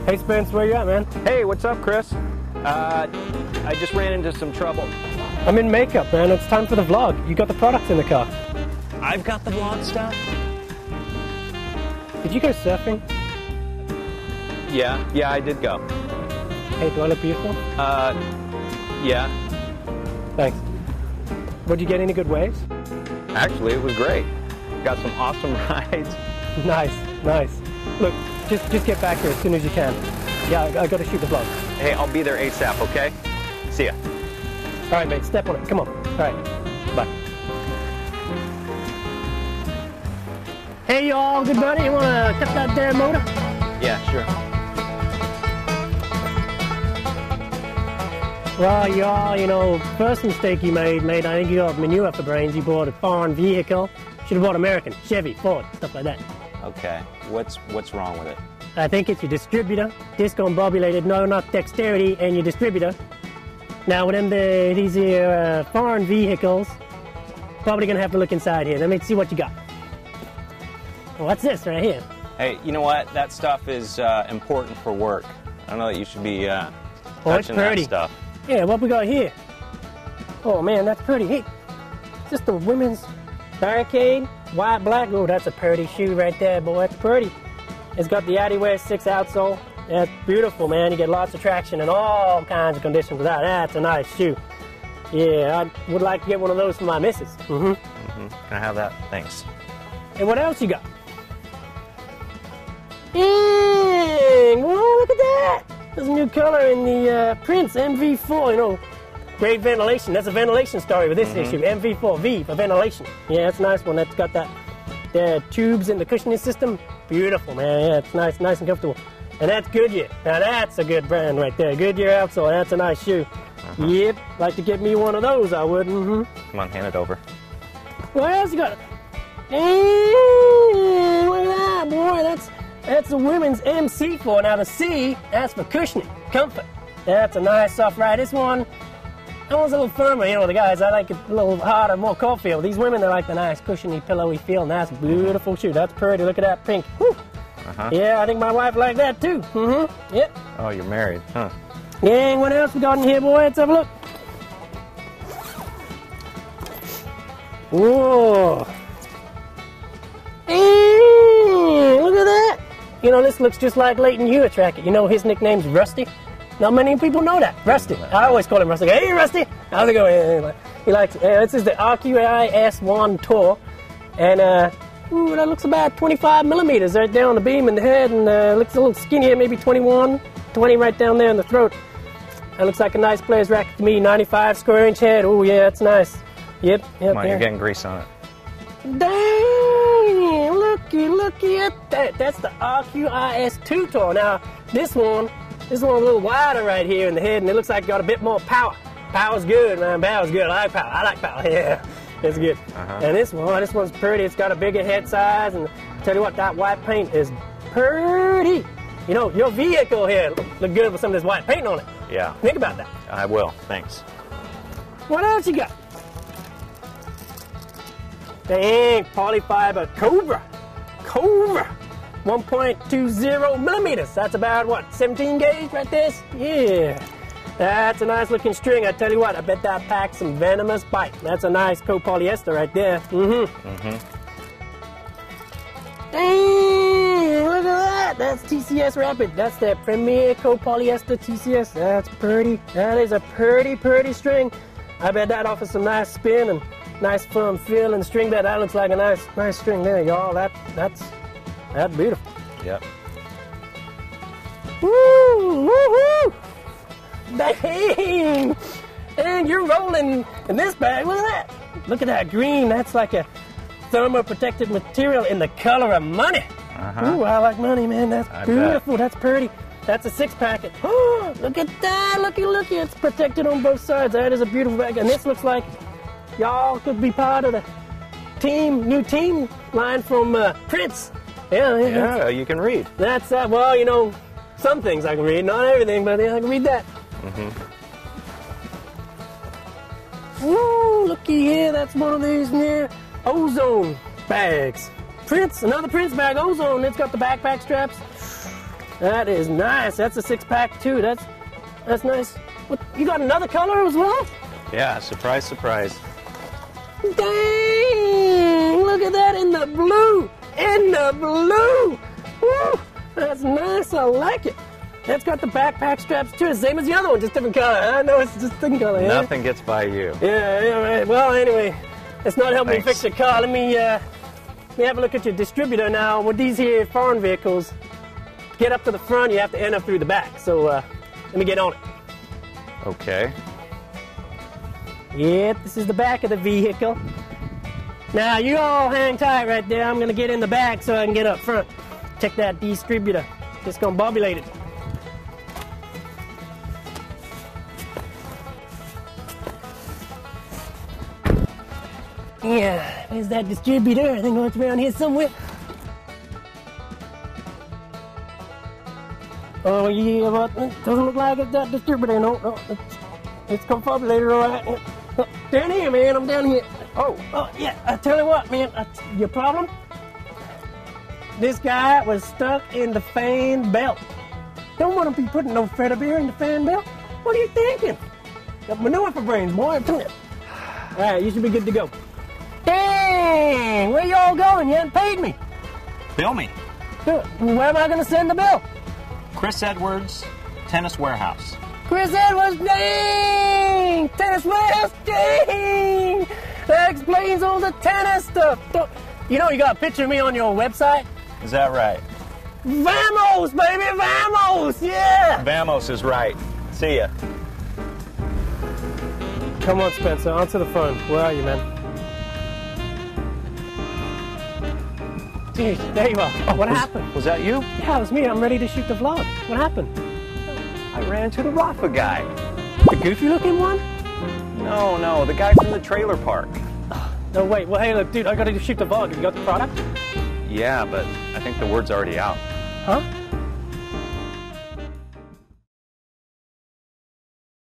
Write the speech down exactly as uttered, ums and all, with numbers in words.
Hey Spence, where you at, man? Hey, what's up, Chris? Uh, I just ran into some trouble. I'm in makeup, man. It's time for the vlog. You got the products in the car. I've got the vlog stuff? Did you go surfing? Yeah, yeah, I did go. Hey, do I look beautiful? Uh, yeah. Thanks. Would you get any good waves? Actually, it was great. Got some awesome rides. Nice, nice. Look, just just get back here as soon as you can. Yeah, I, I gotta shoot the vlog. Hey, I'll be there ASAP, okay? See ya. All right, mate, step on it. Come on. All right, bye. Hey, y'all, good buddy. You wanna cut that damn motor? Yeah, sure. Well, y'all, you know, first mistake you made, mate, I think you got manure for brains. You bought a foreign vehicle. Should have bought American, Chevy, Ford, stuff like that. Okay, what's what's wrong with it? I think it's your distributor, discombobulated, no, not dexterity, and your distributor. Now, with them, the, these here uh, foreign vehicles, probably gonna have to look inside here. Let me see what you got. What's this right here? Hey, you know what? That stuff is uh, important for work. I don't know that you should be uh, Oh, it's touching that pretty. stuff. Yeah, what we got here? Oh man, that's pretty. Hey, is this the women's barricade? White, black. Oh, that's a pretty shoe right there, boy. That's pretty. It's got the Adidas six outsole. That's beautiful, man. You get lots of traction in all kinds of conditions with that. That's a nice shoe. Yeah, I would like to get one of those for my missus. Mm-hmm. Mm-hmm. Can I have that? Thanks. And what else you got? Dang! Whoa, look at that! There's a new color in the uh, Prince M V four, you know. Great ventilation. That's a ventilation story with this mm-hmm. issue. M V four, V for ventilation. Yeah, that's a nice one. That's got that the tubes in the cushioning system. Beautiful, man. Yeah, it's nice, nice and comfortable. And that's Goodyear. Now that's a good brand right there. Goodyear outsole. That's a nice shoe. Uh-huh. Yep. Like to get me one of those, I would. Mm-hmm. Come on, hand it over. What else you got? Dang, look at that, boy. That's that's the women's M C four. Now the C, that's for cushioning, comfort. That's a nice soft ride. This one, that one's a little firmer. You know, the guys, I like it a little harder, more cold feel. These women, they like the nice cushiony, pillowy feel. And that's a beautiful shoe. That's pretty. Look at that pink. Whew. Uh-huh. Yeah, I think my wife liked that too. Mm-hmm. Yep. Oh, you're married, huh? Dang, what else we got in here, boy? Let's have a look. Whoa. Hey, look at that. You know, this looks just like Leighton Hewitt's racket. You know, his nickname's Rusty. Not many people know that. Rusty. I always call him Rusty. Hey, Rusty. How's it going? He likes it. Uh, this is the R Q I S one Tour. And, uh, ooh, that looks about twenty-five millimeters right there on the beam and the head. And uh, looks a little skinnier, maybe twenty-one, twenty right down there in the throat. That looks like a nice player's racket to me. ninety-five square inch head. Oh, yeah, that's nice. Yep, yep. Come on, there. you're getting grease on it. Dang, looky, looky at that. That's the R Q I S two Tour. Now, this one, this one's a little wider right here in the head, and it looks like it got a bit more power. Power's good, man. Power's good. I like power. I like power. Yeah, it's good. Uh-huh. And this one, this one's pretty. It's got a bigger head size, and tell you what, that white paint is pretty. You know, your vehicle here look good with some of this white paint on it. Yeah. Think about that. I will. Thanks. What else you got? Dang, Polyfibre Cobra. Cobra. one point two zero millimeters. That's about, what, seventeen gauge right there? Yeah. That's a nice looking string. I tell you what, I bet that packs some venomous bite. That's a nice copolyester right there. Mm-hmm. Mm-hmm. Dang, look at that. That's T C S Rapid. That's that premier copolyester T C S. That's pretty. That is a pretty, pretty string. I bet that offers some nice spin and nice firm feel and string bed. That looks like a nice, nice string there, y'all. That, that's, that's beautiful. Yep. Woo, woo, woo. Dang, dang, you're rolling in this bag. Look at that. Look at that green. That's like a thermoprotected material in the color of money. Uh-huh. Ooh, I like money, man. That's I beautiful. Bet. That's pretty. That's a six packet. Oh, look at that. Looky, looky. It's protected on both sides. That is a beautiful bag. And this looks like y'all could be part of the team, new team line from uh, Prince. Yeah, yeah, yeah, you can read. That's, uh, well, you know, some things I can read. Not everything, but yeah, I can read that. Mm-hmm. Woo, looky here. That's one of these near ozone bags. Prince, another Prince bag, ozone. It's got the backpack straps. That is nice. That's a six pack too. That's that's nice. What, you got another color as well? Yeah, surprise, surprise. Dang! Look at that in the blue. In the blue. Woo! That's nice. I like it. That's got the backpack straps too, same as the other one, just different color. I know it's just different color. Yeah? Nothing gets by you. Yeah, yeah, right. Well, anyway, it's not helping Thanks. me fix your car. Let me, uh, let me have a look at your distributor now. With these here foreign vehicles, to get up to the front, you have to enter through the back. So uh, let me get on it. Okay. Yep, this is the back of the vehicle. Now, you all hang tight right there. I'm going to get in the back so I can get up front. Check that distributor. Just going to bobulate it. Yeah, there's that distributor. I think it's around here somewhere. Oh, yeah, but it doesn't look like it's that distributor. No, no, it's, it's confabulated, all right. Oh, down here, man, I'm down here. Oh, oh, yeah, I tell you what, man, I, your problem? This guy was stuck in the fan belt. Don't want to be putting no feather beer in the fan belt. What are you thinking? Got manure for brains, boy, I'm telling you. All right, you should be good to go. Dang, where you all going? You haven't paid me. Bill me. Good. Where am I going to send the bill? Chris Edwards, Tennis Warehouse. Chris Edwards, dang! Tennis Warehouse, dang! That explains all the tennis stuff. Don't- You know you got a picture of me on your website? Is that right? Vamos, baby, vamos! Yeah! Vamos is right. See ya. Come on, Spencer, onto the phone. Where are you, man? Dude, there you are. What was, happened? Was that you? Yeah, it was me. I'm ready to shoot the vlog. What happened? I ran into the Rafa guy. The goofy looking one? No, no, the guy from the trailer park. No, wait. Well, hey, look, dude, I gotta shoot the vlog. Have you got the product? Yeah, but I think the word's already out. Huh?